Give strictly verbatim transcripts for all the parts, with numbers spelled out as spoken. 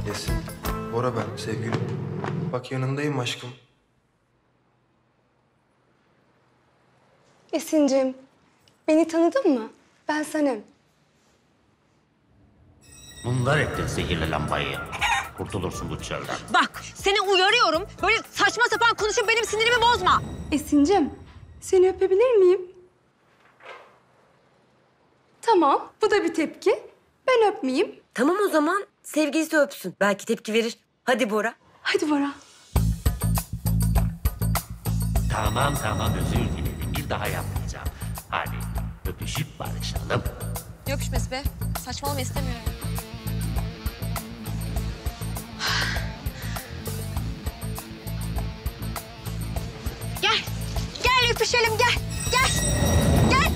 Esin, Bora ben sevgilim. Bak yanındayım aşkım. Esin'cim, beni tanıdın mı? Ben Sanem. Bunlar ettin zehirli lambayı. Kurtulursun bu çölden. Bak seni uyarıyorum. Böyle saçma sapan konuşup benim sinirimi bozma. Esin'cim, seni öpebilir miyim? Tamam, bu da bir tepki. Ben öpmeyeyim. Tamam o zaman sevgilisi öpsün. Belki tepki verir. Hadi Bora. Hadi Bora. Tamam tamam özür dilerim. Bir daha yapmayacağım. Hadi öpüşüp barışalım. Ne öpüşmesi be? Saçmalama istemiyorum. Gel. Gel öpüşelim gel. Gel. Gel.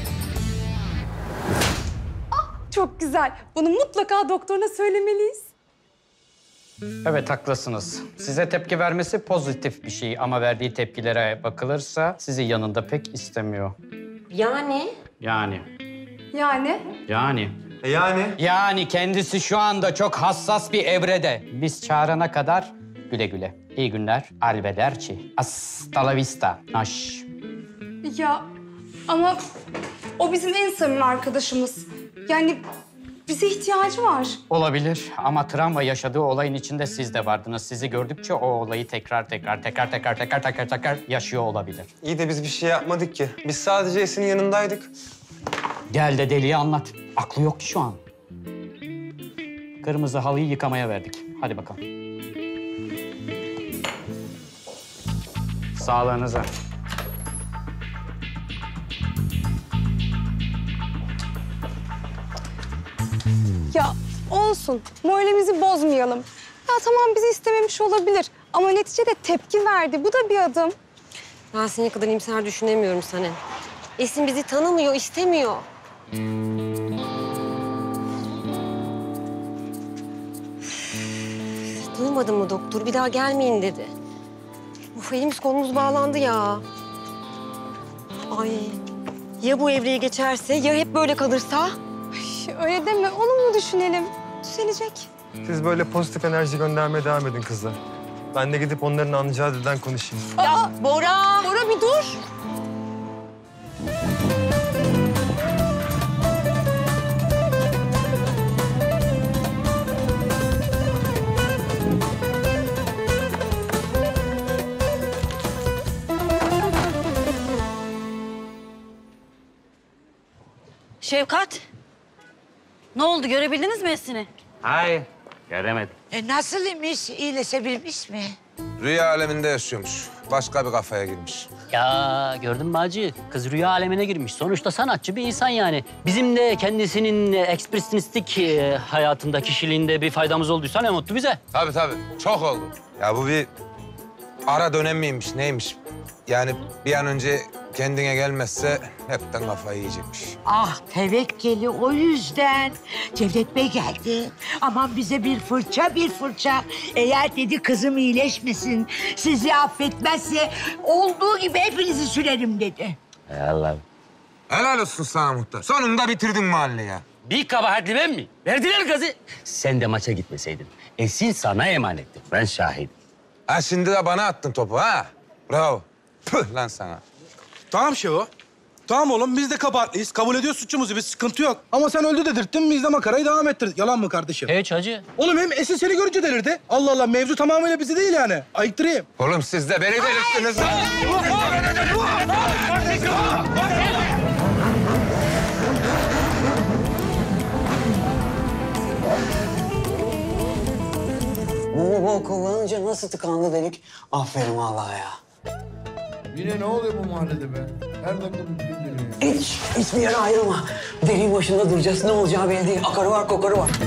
Ah, çok güzel. Bunu mutlaka doktoruna söylemeliyiz. Evet, haklısınız. Size tepki vermesi pozitif bir şey ama verdiği tepkilere bakılırsa sizi yanında pek istemiyor. Yani? Yani, Yani? yani. E yani? Yani kendisi şu anda çok hassas bir evrede. Biz çağırana kadar güle güle. İyi günler, arrivederci. Hasta la vista. Naş. Ya ama o bizim en samimi arkadaşımız. Yani bize ihtiyacı var. Olabilir ama travma yaşadığı olayın içinde siz de vardınız. Sizi gördükçe o olayı tekrar tekrar tekrar tekrar tekrar tekrar tekrar yaşıyor olabilir. İyi de biz bir şey yapmadık ki. Biz sadece Esin'in yanındaydık. Gel de deliye anlat. Aklı yok ki şu an. Kırmızı halıyı yıkamaya verdik. Hadi bakalım. Sağlığınıza. Ya olsun, moralimizi bozmayalım. Ya tamam bizi istememiş olabilir ama neticede tepki verdi. Bu da bir adım. Ben senin kadar iyimser düşünemiyorum Sanem. Esin bizi tanımıyor, istemiyor. Duymadın mı doktor? Bir daha gelmeyin dedi. Uf, elimiz kolumuz bağlandı ya. Ay, ya bu evreyi geçerse, ya hep böyle kalırsa? Ay, öyle deme, onu mu düşünelim? Düzelecek. Siz böyle pozitif enerji göndermeye devam edin kızlar. Ben de gidip onların anlayacağı dilden konuşayım. Ya Bora! Bora bir dur. Şevkat, ne oldu? Görebildiniz mi Esin'i? Hayır, göremedim. E nasıl imiş? İyileşebilmiş mi? Rüya aleminde yaşıyormuş. Başka bir kafaya girmiş. Ya gördün mü Hacı? Kız rüya alemine girmiş. Sonuçta sanatçı bir insan yani. Bizim de kendisinin ekspresyonistik e, hayatında, kişiliğinde bir faydamız olduysa ne mutlu bize. Tabii tabii. Çok oldu. Ya bu bir ara dönem miymiş, neymiş? Yani bir an önce kendine gelmezse hepten kafayı yiyecekmiş. Ah tevekkeli o yüzden. Cevdet Bey geldi. Aman bize bir fırça bir fırça. Eğer dedi kızım iyileşmesin, sizi affetmezse olduğu gibi hepinizi sürerim dedi. Hay Allah. Helal olsun sana muhtar. Sonunda bitirdin mahalleyi ya. Bir kabahatli ben mi? Verdiler gazı. Sen de maça gitmeseydin. Esin sana emanetti. Ben şahidim. Ha şimdi de bana attın topu ha. Bravo. Püh lan sana. Tamam Şevo. Tamam oğlum biz de kabahatliyiz. Kabul ediyoruz suçumuzu. Bir sıkıntı yok. Ama sen öldü dedirttin. Biz de makarayı devam ettirdik. Yalan mı kardeşim? Hiç Hacı. Oğlum hem Esin seni görünce delirdi. Allah Allah mevzu tamamıyla bizi değil yani. Ayıktırayım. Oğlum siz de beni delirttiniz lan. Bu bol kullanınca nasıl tıkandı delik? Aferin vallahi ya. Yine ne oluyor bu mahallede be? Her dakika bir bildiriyor. Hiç, hiçbir yere ayrılma. Deliğin başında duracağız. Ne olacağı belli değil. Akarı var, kokarı var.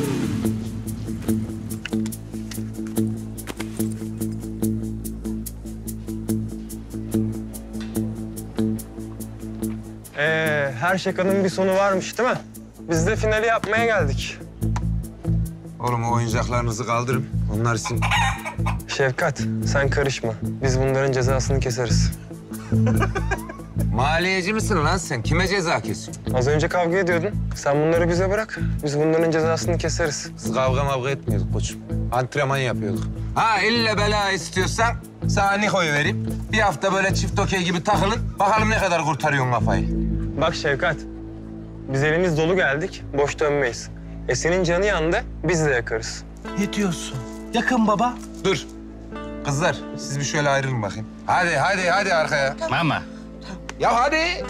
Ee, her şakanın bir sonu varmış değil mi? Biz de finali yapmaya geldik. Oğlum o oyuncaklarınızı kaldırın. Onlar için... Şevkat, sen karışma. Biz bunların cezasını keseriz. Maliyeci misin lan sen? Kime ceza kesiyorsun? Az önce kavga ediyordun. Sen bunları bize bırak. Biz bunların cezasını keseriz. Biz kavga mavga etmiyorduk koçum. Antrenman yapıyorduk. Ha ille bela istiyorsan sana Niko'yu vereyim. Bir hafta böyle çift okey gibi takılın. Bakalım ne kadar kurtarıyorsun kafayı. Bak Şevkat, biz elimiz dolu geldik, boş dönmeyiz. E senin canı yandı, biz de yakarız. Ne diyorsun? Yakın baba. Dur. Kızlar siz bir şöyle ayrılın bakayım. Hadi hadi hadi arkaya. Mama. Ya hadi.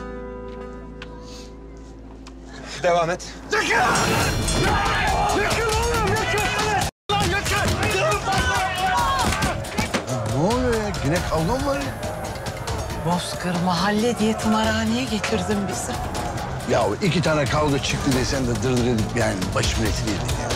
Devam et. Ne oluyor ya? Yine kavga mı var ya? Bozkır mahalle diye tımarhaneye getirdin bizi. Ya iki tane kavga çıktı desen de dırdır edip yani başımın etini yedin ya.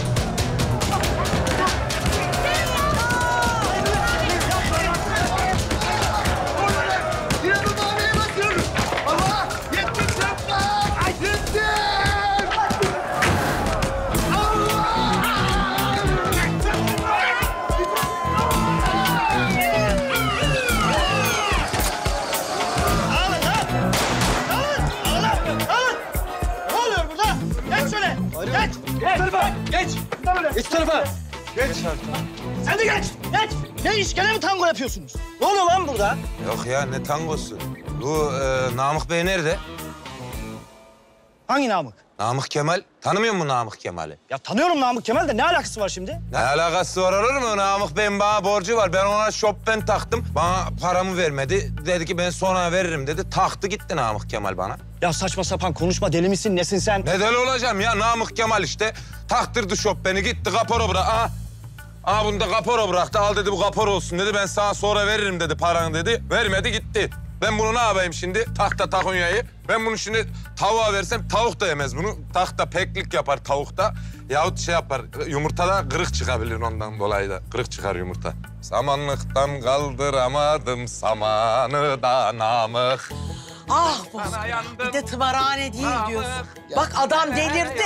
Sen de geç. Geç. Ne iş? Gene mi tango yapıyorsunuz? Ne oluyor lan burada? Yok ya ne tangosu. Bu e, Namık Bey nerede? Hangi Namık? Namık Kemal. Tanımıyor musun Namık Kemal'i? Ya tanıyorum Namık Kemal de ne alakası var şimdi? Ne alakası var olur mu? Namık Bey'in bana borcu var. Ben ona Chopin taktım. Bana paramı vermedi. Dedi ki ben sonra veririm dedi. Taktı gitti Namık Kemal bana. Ya saçma sapan konuşma, deli misin, nesin sen? Ne deli olacağım ya? Namık Kemal işte. Taktırdı Chopin'i gitti kapora bırak. Aha. Aha bunu da kapora bıraktı. Al dedi bu kapor olsun dedi. Ben sana sonra veririm dedi paranı dedi. Vermedi gitti. Ben bunu ne yapayım şimdi? Tahta takunyayı. Ben bunu şimdi tavuğa versem tavuk da yemez bunu. Tahta peklik yapar tavukta. Yahut şey yapar, yumurtada kırık çıkabilir ondan dolayı da. Kırık çıkar yumurta. Samanlıktan kaldıramadım samanı da Namık. Ah Bozkır, bir de tımarhane değil diyorsun. Bak adam delirdi.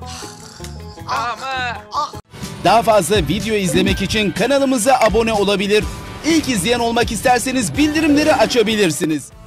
Daha fazla video izlemek için kanalımıza abone olabilir. İlk izleyen olmak isterseniz bildirimleri açabilirsiniz.